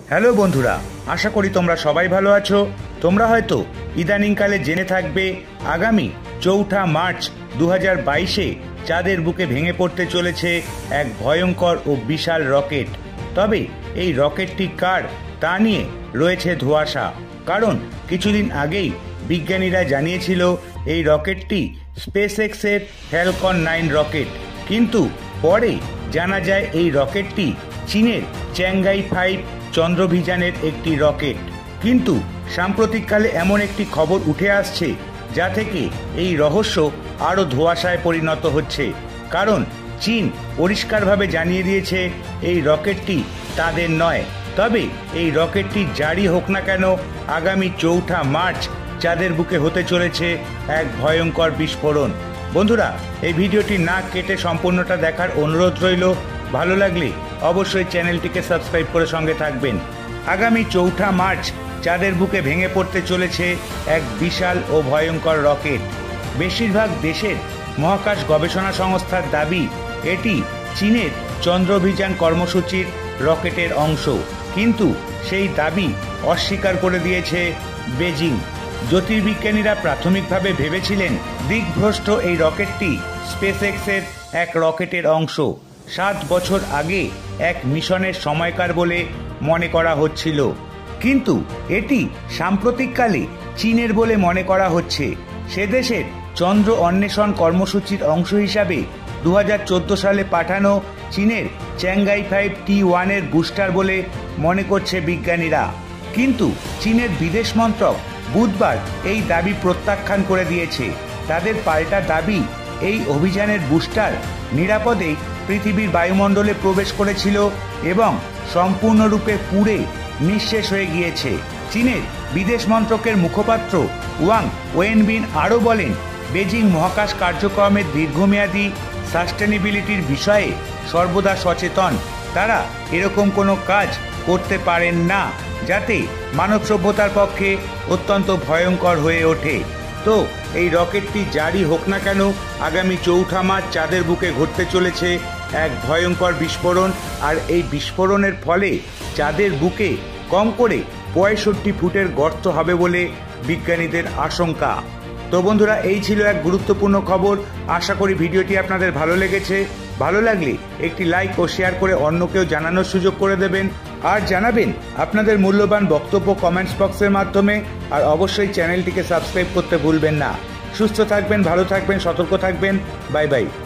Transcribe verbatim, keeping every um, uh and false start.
Hello বন্ধুরা, আশা করি তোমরা সবাই ভালো আছো। তোমরা হয়তো ইদানিংকালে জেনে থাকবে আগামী চৌঠা মার্চ দু হাজার বাইশে চাঁদের বুকে ভেঙে পড়তে চলেছে এক ভয়ঙ্কর ও বিশাল রকেট। তবে এই রকেটটি কার তা নিয়ে রয়েছে ধোঁয়াশা, কারণ কিছুদিন আগেই বিজ্ঞানীরা জানিয়েছিল এই রকেটটি স্পেস এক্সের ফ্যালকন নাইন রকেট, কিন্তু পরে জানা যায় এই রকেটটি চীনের চ্যাংগাই ফাইভ চন্দ্রভিযানের একটি রকেট। কিন্তু সাম্প্রতিককালে এমন একটি খবর উঠে আসছে যা থেকে এই রহস্য আরও ধোঁয়াশায় পরিণত হচ্ছে, কারণ চীন পরিষ্কারভাবে জানিয়ে দিয়েছে এই রকেটটি তাদের নয়। তবে এই রকেটটি জারি হোক না কেন, আগামী চৌঠা মার্চ চাঁদের বুকে হতে চলেছে এক ভয়ঙ্কর বিস্ফোরণ। বন্ধুরা, এই ভিডিওটি না কেটে সম্পূর্ণটা দেখার অনুরোধ রইল। ভালো লাগলে অবশ্যই চ্যানেলটিকে সাবস্ক্রাইব করে সঙ্গে থাকবেন। আগামী চৌঠা মার্চ চাঁদের বুকে ভেঙে পড়তে চলেছে এক বিশাল ও ভয়ঙ্কর রকেট। বেশিরভাগ দেশের মহাকাশ গবেষণা সংস্থার দাবি এটি চীনের চন্দ্রভিযান কর্মসূচির রকেটের অংশ, কিন্তু সেই দাবি অস্বীকার করে দিয়েছে বেজিং। জ্যোতির্বিজ্ঞানীরা প্রাথমিকভাবে ভেবেছিলেন দিকভ্রষ্ট এই রকেটটি স্পেস এক্সের এক রকেটের অংশ। সাত বছর আগে এক মিশনের সময়কার বলে মনে করা হচ্ছিল, কিন্তু এটি সাম্প্রতিককালে চীনের বলে মনে করা হচ্ছে। সে দেশের চন্দ্র অন্বেষণ কর্মসূচির অংশ হিসাবে দু হাজার চোদ্দো সালে পাঠানো চীনের চ্যাংগাই ফাইভ টি ওয়ানের বুস্টার বলে মনে করছে বিজ্ঞানীরা। কিন্তু চীনের বিদেশ মন্ত্রক বুধবার এই দাবি প্রত্যাখ্যান করে দিয়েছে। তাদের পাল্টা দাবি, এই অভিযানের বুস্টার নিরাপদে পৃথিবীর বায়ুমণ্ডলে প্রবেশ করেছিল এবং সম্পূর্ণরূপে পুড়ে নিঃশেষ হয়ে গিয়েছে। চীনের বিদেশ মন্ত্রকের মুখপাত্র ওয়াং ওয়েনবিন আরও বলেন, বেজিং মহাকাশ কার্যক্রমের দীর্ঘমেয়াদী সাস্টেনেবিলিটির বিষয়ে সর্বদা সচেতন। তারা এরকম কোনো কাজ করতে পারেন না যাতে মানব সভ্যতার পক্ষে অত্যন্ত ভয়ঙ্কর হয়ে ওঠে। তো এই রকেটটি জারি হোক না কেন, আগামী চৌঠা মার্চ চাঁদের বুকে ঘটতে চলেছে এক ভয়ঙ্কর বিস্ফোরণ। আর এই বিস্ফোরণের ফলে চাঁদের বুকে কম করে পঁয়ষট্টি ফুটের গর্ত হবে বলে বিজ্ঞানীদের আশঙ্কা। তো বন্ধুরা, এই ছিল এক গুরুত্বপূর্ণ খবর। আশা করি ভিডিওটি আপনাদের ভালো লেগেছে। ভালো লাগলে একটি লাইক ও শেয়ার করে অন্যকেও জানানোর সুযোগ করে দেবেন, আর জানাবেন আপনাদের মূল্যবান বক্তব্য কমেন্টস বক্সের মাধ্যমে। আর অবশ্যই চ্যানেলটিকে সাবস্ক্রাইব করতে ভুলবেন না। সুস্থ থাকবেন, ভালো থাকবেন, সতর্ক থাকবেন। Bye by.